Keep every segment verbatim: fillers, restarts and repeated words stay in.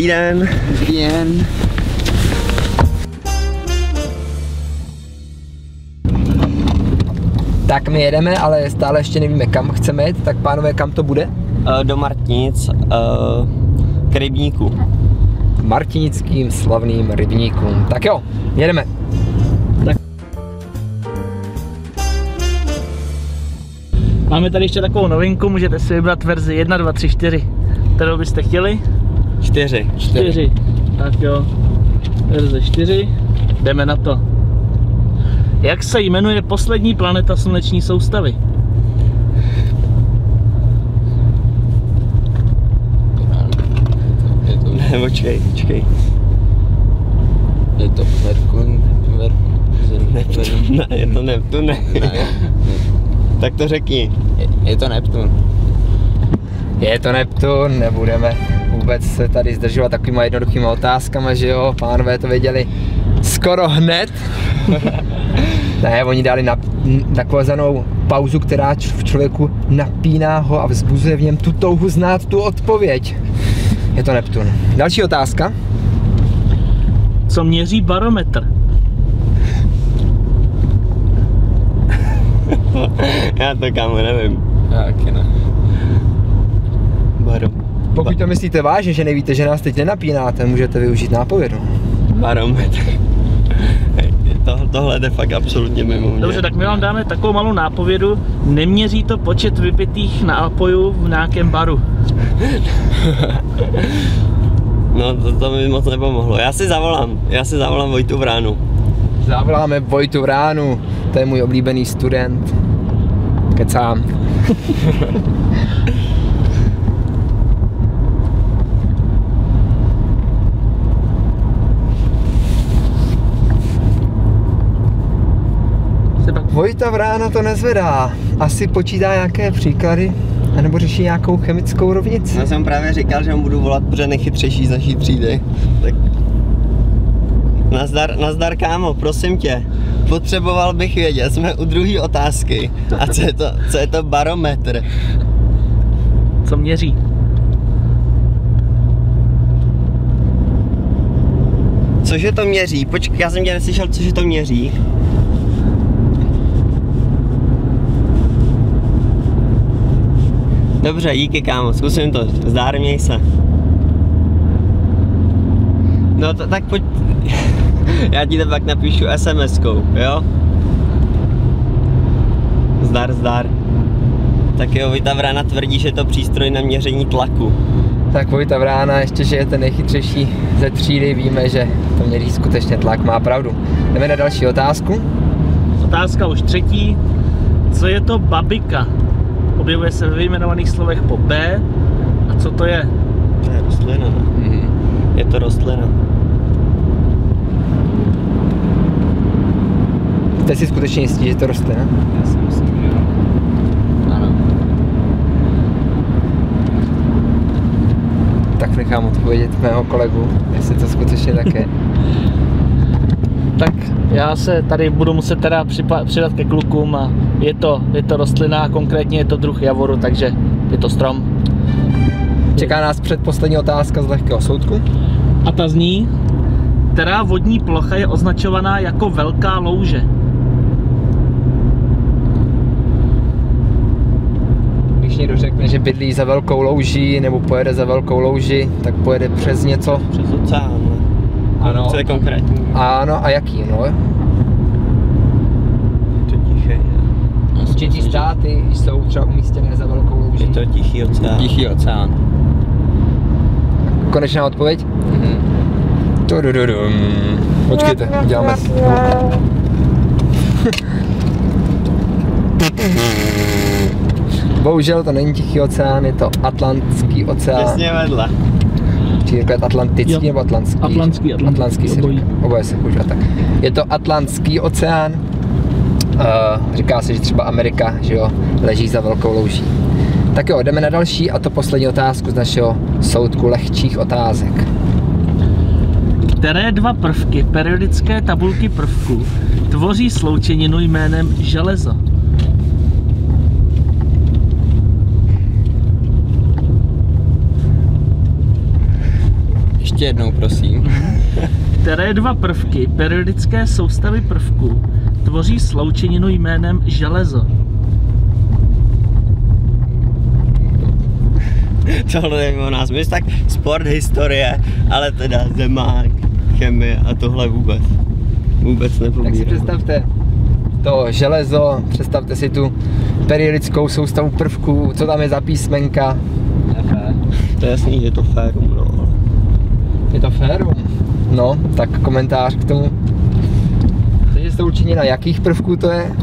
Dobrý den. Dobrý den. Tak my jedeme, ale stále ještě nevíme, kam chceme jet, tak pánové, kam to bude? Uh, do Martinic, uh, k rybníku. K martinickým slavným rybníkům. Tak jo, jedeme. Tak. Máme tady ještě takovou novinku, můžete si vybrat verzi jedna, dva, tři, čtyři. Kterou byste chtěli? Čtyři. čtyři. Tak jo, verze čtyři, jdeme na to. Jak se jmenuje poslední planeta sluneční soustavy? Ne, počkej, počkej. Je to Merkun, Merkun, Neptun. Ne, je to Neptun, ne. Ne, Tak to řekni. je, je to Neptun. Je to Neptun, nebudeme vůbec se tady zdržovat takovýma jednoduchýma otázkama, že jo, pánové to věděli skoro hned. Ne, oni dali na, takzvanou pauzu, která v člověku napíná ho a vzbuzuje v něm tu touhu znát tu odpověď. Je to Neptun. Další otázka. Co měří barometr? Já to, kámo, nevím. Já taky ne. Baro. Pokud to myslíte vážně, že nevíte, že nás teď nenapínáte, můžete využít nápovědu. Barometr. To, tohle jde fakt absolutně mimo mě. Dobře, tak my vám dáme takovou malou nápovědu. Neměří to počet vypitých nápojů v nějakém baru. No to, to mi moc nepomohlo. Já si zavolám. Já si zavolám Vojtu Vránu. Zavoláme Vojtu Vránu, to je můj oblíbený student. Kecám. Vojta Vrána to nezvedá. Asi počítá nějaké příklady, anebo řeší nějakou chemickou rovnici. Já jsem právě říkal, že mu budu volat, protože nejchytřejší z naší třídy. Tak nazdar, nazdar kámo, prosím tě. Potřeboval bych vědět, jsme u druhé otázky. A co je to, co je to barometr? Co měří? Cože to měří? Počkej, já jsem tě neslyšel, cože to měří. Dobře, díky kámo, zkusím to, zdár, měj se. No to, tak pojď, já ti to pak napíšu es em eskou, jo? Zdar, zdar. Tak jo, Vojta Vrána tvrdí, že je to přístroj na měření tlaku. Tak Vojta Vrána, ještě že je ten nejchytřejší ze třídy, víme, že to měří skutečně tlak, má pravdu. Jdeme na další otázku. Otázka už třetí. Co je to babika? Objevuje se ve vyjmenovaných slovech po B. A co to je? To je rostlina, ne? Mhm. Je to rostlina. Jste si skutečně jistí, že to roste, ne? Já si myslím, že jo. Ano. Tak nechám odpovědět mého kolegu, jestli to skutečně tak je. Tak já se tady budu muset teda přidat ke klukům a je to, je to rostlina, konkrétně je to druh javoru, takže je to strom. Čeká nás předposlední otázka z lehkého soudku. A ta zní, která vodní plocha je označovaná jako velká louže? Když někdo řekne, že bydlí za velkou louží nebo pojede za velkou louži, tak pojede přes něco. Přes oceán, ne? Ano. Co je konkrétní? Ano, a jaký, no? To tichý. Určitý státy jsou třeba umístěné za velkou louží. Je to tichý oceán. Tichý oceán. Konečná odpověď? Mhm. Tudududum. Počkejte, uděláme zvuk. Bohužel to není Tichý oceán, je to Atlantský oceán. Přesně vedle. Či říkat Atlantický Jo. nebo Atlantský? Atlantský, atlantský, Atlantský se obojí. říká. Oboje se používá tak. Je to Atlantský oceán. Uh, říká se, že třeba Amerika, že jo, leží za velkou louží. Tak jo, jdeme na další a to poslední otázku z našeho soudku lehčích otázek. Které dva prvky periodické tabulky prvků tvoří sloučeninu jménem železo? Ještě jednou, prosím. Které dva prvky periodické soustavy prvků tvoří sloučeninu jménem železo? Tohle je o nás. My tak sport, historie, ale teda zemák, chemie a tohle vůbec. Vůbec Tak si nepobírám. představte to železo, představte si tu periodickou soustavu prvků, co tam je za písmenka. To je jasný, že je to férum, no. ale- Je to férum. No, tak komentář k tomu. Takže sloučenina jakých prvků to je?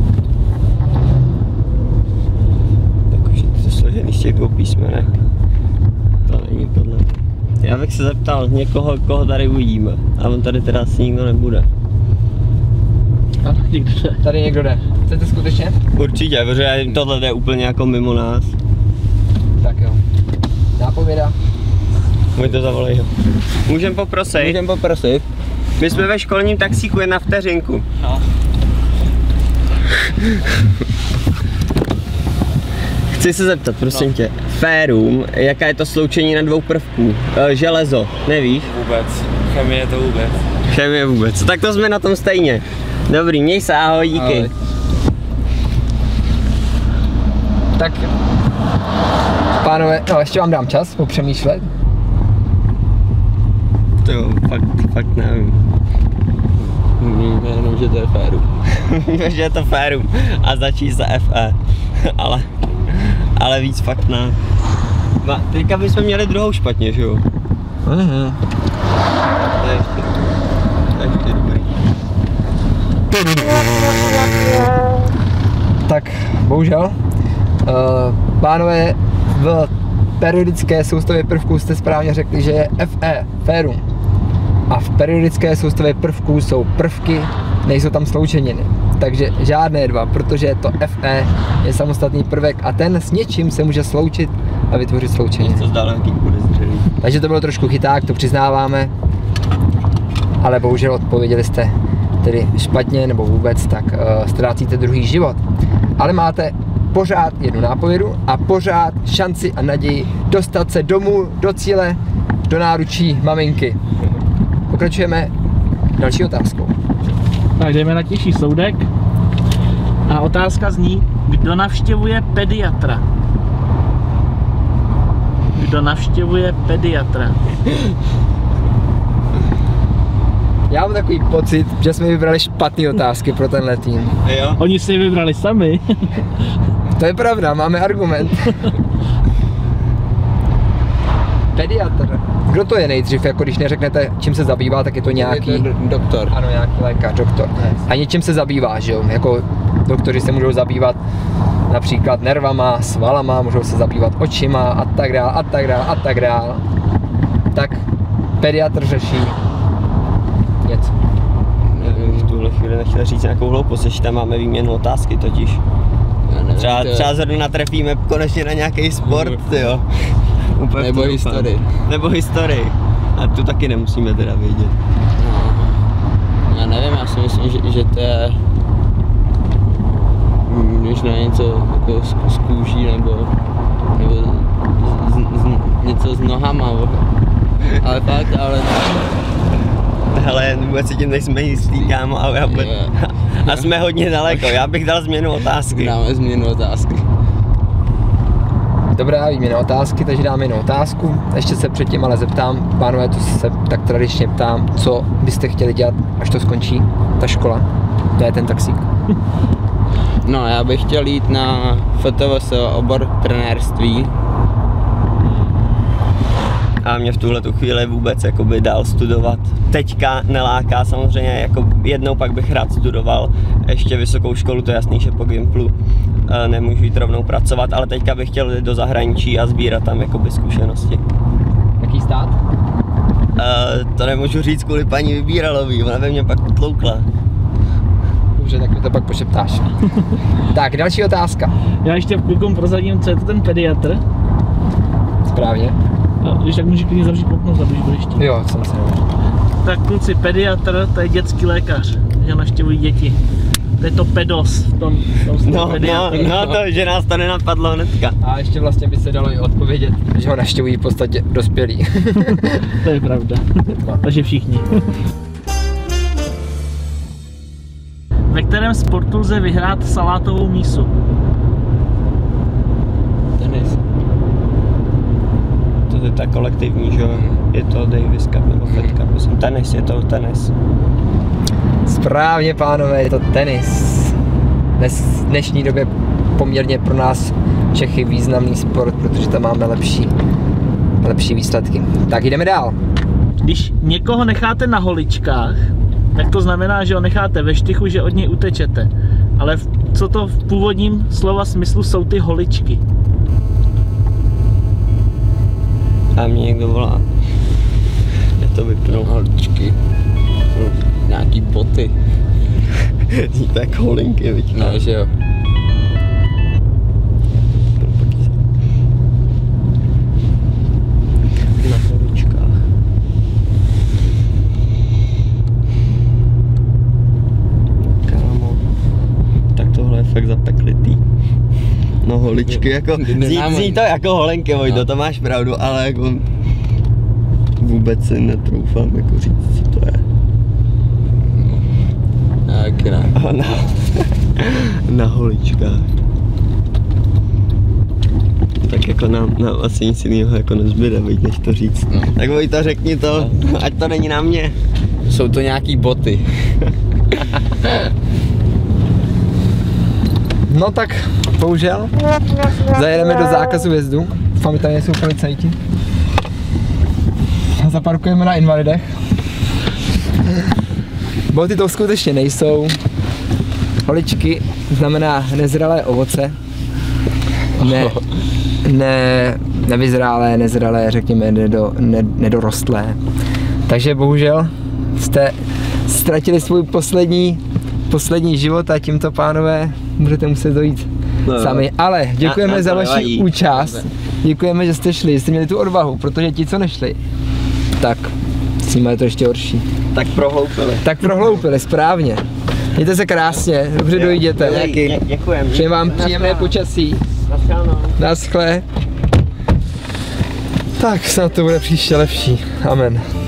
Takže to je složený z těch dvou písmenek. To není tohle. Já bych se zeptal někoho, koho tady uvidíme. A on tady teda asi nikdo nebude. Ano, někdo jde. Tady někdo jde. Chcete skutečně? Určitě, protože tohle jde úplně jako mimo nás. Tak jo. Nápověda. Můj to zavolej. Můžem poprosit? Můžem poprosit? My jsme ve školním taxíku, jen na vteřinku. No. Chci se zeptat, prosím no. tě. Férum, jaká je to sloučení na dvou prvků? E, železo, nevíš? Vůbec. Chemie to vůbec. Chemie vůbec. Tak to jsme na tom stejně. Dobrý, měj se, ahoj, díky. Ahoj. Tak, pánové, no ještě vám dám čas popřemýšlet. To jo, fakt, fakt nevím. Víme jenom, že to je féru. Víme, že je to férum a začí se F E. ale, ale víc fakt ne. No, teďka bychom měli druhou špatně, že jo? Mhm. To je ještě, to je ještě dobrý. Tak, bohužel. Uh, pánové, v periodické soustavě prvků jste správně řekli, že je F E, férum. A v periodické soustavě prvků jsou prvky, nejsou tam sloučeniny. Takže žádné dva, protože to F E je samostatný prvek a ten s něčím se může sloučit a vytvořit sloučeniny. To zdá nějaký podezřelý. Takže to bylo trošku chyták, to přiznáváme. Ale bohužel odpověděli jste tedy špatně nebo vůbec, tak uh, ztrácíte druhý život. Ale máte pořád jednu nápovědu a pořád šanci a naději dostat se domů, do cíle, do náručí maminky. Pokračujeme další otázkou. Tak jdeme na těžší soudek. A otázka zní, kdo navštěvuje pediatra? Kdo navštěvuje pediatra? Já mám takový pocit, že jsme vybrali špatné otázky pro tenhle tým. Jo? Oni si je vybrali sami. To je pravda, máme argument. Pediatr. Kdo to je nejdřív, jako když neřeknete, čím se zabývá, tak je to nějaký... Je to doktor. Ano, nějaký lékař, doktor. A něčím se zabývá, že jo? Jako doktoři se můžou zabývat například nervama, svalama, můžou se zabývat očima a tak dále, a tak dále, a tak dále. Tak pediatr řeší něco. Nevím, v tuhle chvíli nechtěl říct nějakou hloupost, ještě tam máme výměnu otázky totiž. Já nevím, Třeba, to je- třeba zrovna natrefíme konečně na nějaký sport, jo. Úplně Nebo v to historii. doufám. Nebo historii. A tu taky nemusíme teda vědět. No, já nevím, já si myslím, že, že to je mm, možná něco jako z, z kůží nebo, nebo z, z, z, něco s nohama, ale fakt, ale Hele, vůbec si tím nejsme jistý, kámo, a, já, a jsme hodně daleko, já bych dal změnu otázky. dáme změnu otázky. Dobrá, výměna otázky, takže dáme jinou otázku. Ještě se předtím ale zeptám, pánové, to se tak tradičně ptám, co byste chtěli dělat, až to skončí, ta škola, ne ten taxík. No, já bych chtěl jít na F T V S, obor trenérství. A mě v tuhle tu chvíli vůbec jakoby dál studovat. Teďka neláká samozřejmě, jako jednou pak bych rád studoval ještě vysokou školu, to je jasný, že po Gimplu e, nemůžu jít rovnou pracovat, ale teďka bych chtěl jít do zahraničí a sbírat tam jakoby zkušenosti. Jaký stát? E, to nemůžu říct kvůli paní Vybíralový, ona by mě pak utloukla. Dobře, tak mi to pak pošeptáš. Tak, další otázka. Já ještě v klukům prozradím, co je to ten pediatr. Správně. A když tak můžu klidně zavřít okno, když budeš chtít. Jo, jsem se neuvěřil. Tak kluci, pediatr, to je dětský lékař, že navštěvují děti. to je to pedos v tom, v tom No, no, no to, že nás to nenapadlo hnedka. A ještě vlastně by se dalo i odpovědět, že ho naštěvují v podstatě dospělí. To je pravda. Takže všichni. Ve kterém sportu lze vyhrát salátovou mísu? Tenis. To je tak kolektivní, že jo? Je to Davis Cup nebo Fed Cup, myslím. Tenis, je to tenis. Správně, pánové, je to tenis. Dnes, v dnešní době poměrně pro nás Čechy významný sport, protože tam máme lepší, lepší výsledky. Tak jdeme dál. Když někoho necháte na holičkách, tak to znamená, že ho necháte ve štychu, že od něj utečete. Ale v, co to v původním slova smyslu jsou ty holičky? A mě někdo volá. Je to vypnul. Holičky. Nějaký boty. To jak holinky, viď? No, že jo. Na holičkách. Kámo, tak tohle je fakt zapeklitý. No holičky jako, zní, zní to jako holenky, Vojto, to máš pravdu, ale jako vůbec si netroufám jako říct, co to je. Tak ne. A na, na holičkách. Tak jako nám, nám asi nic jiného jako nezbyde, veď, než to říct. No. Tak Vojto, řekni to, no. Ať to není na mě. Jsou to nějaký boty. No tak, bohužel, zajedeme do zákazu vjezdu. Doufám, že tady nejsou policajti. A zaparkujeme na Invalidech. Boty to skutečně nejsou. Holičky znamená nezralé ovoce. Ne, ne, nevyzrálé, nezralé, řekněme, nedo, ne, nedorostlé. Takže bohužel jste ztratili svůj poslední, poslední život a tímto, pánové, budete muset dojít no, sami. Ale děkujeme na, na za vaši nevadí. účast. Děkujeme, že jste šli, že jste měli tu odvahu, protože ti, co nešli, tak s nimi je to ještě horší. Tak prohloupili. Tak prohloupili, správně. Mějte se krásně, dobře dojděte. Dě, děkujeme. Přeji vám příjemné počasí. Naschledanou. Naschle. Tak snad to bude příště lepší. Amen.